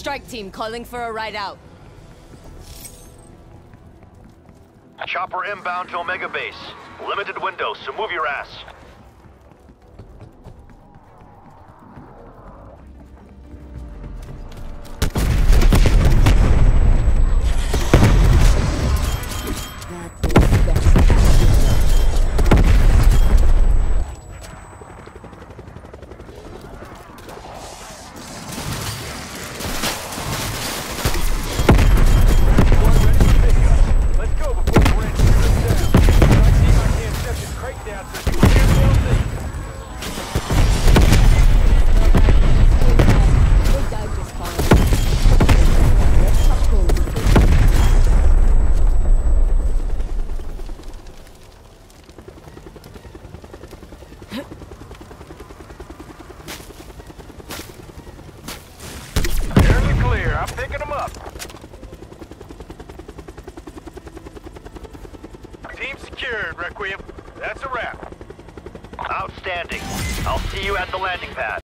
Strike team calling for a ride out. Chopper inbound to Omega Base. Limited window, so move your ass. I'm picking them up. Team secured, Requiem. That's a wrap. Outstanding. I'll see you at the landing pad.